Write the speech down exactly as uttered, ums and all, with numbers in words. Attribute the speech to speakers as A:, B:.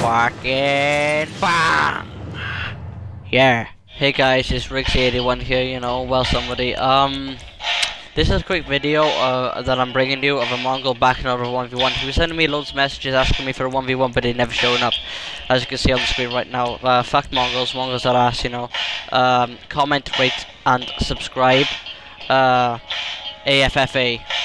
A: fucking bang! Yeah. Hey guys, it's Rixie eighty-one here, you know, well somebody. Um, this is a quick video uh, that I'm bringing you of a Mongol backing out of a one v one. He was sending me loads of messages asking me for a one v one, but he never showing up. As you can see on the screen right now. Uh, fuck Mongols, Mongols are ass, you know. Um, comment, rate, and subscribe. Uh, A F F A.